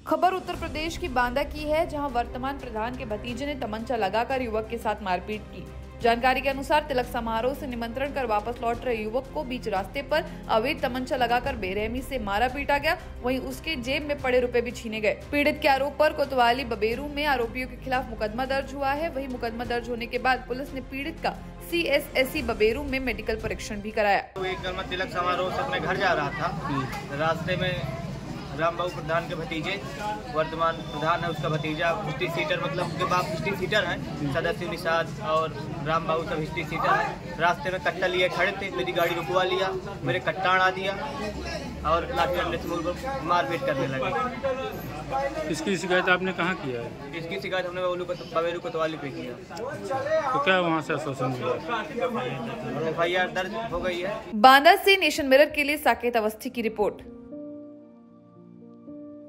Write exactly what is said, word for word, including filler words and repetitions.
खबर उत्तर प्रदेश की बांदा की है, जहां वर्तमान प्रधान के भतीजे ने तमंचा लगाकर युवक के साथ मारपीट की। जानकारी के अनुसार तिलक समारोह से निमंत्रण कर वापस लौट रहे युवक को बीच रास्ते पर अवैध तमंचा लगाकर बेरहमी से मारा पीटा गया। वहीं उसके जेब में पड़े रुपए भी छीने गए। पीड़ित के आरोप पर कोतवाली बबेरू में आरोपियों के खिलाफ मुकदमा दर्ज हुआ है। वहीं मुकदमा दर्ज होने के बाद पुलिस ने पीड़ित का C S S C Baberu में मेडिकल परीक्षण भी कराया। तो एक कल मैं तिलक समारोह से अपने घर जा रहा था, रास्ते में राम बाबू प्रधान के भतीजे, वर्तमान प्रधान है उसका भतीजा, हिस्ट्री सीटर, मतलब उसके बाप हिस्ट्री सीटर हैं, सदस्य निषाद और राम बाबू सब हिस्ट्री सीटर हैं। रास्ते में कट्टा लिए खड़े थे, मेरी गाड़ी रुकवा लिया, मेरे कट्टा अड़ा दिया और लाठी डंडे से मुझको मारपीट करने लगे। इसकी शिकायत आपने कहाँ किया है? इसकी शिकायत हमने बबेरू कोतवाली पे किया। तो क्या वहाँ से आश्वासन मिला? एफ आई आर दर्ज हो गई है। बांदा से नेशन मिरर के लिए साकेत अवस्थी की रिपोर्ट।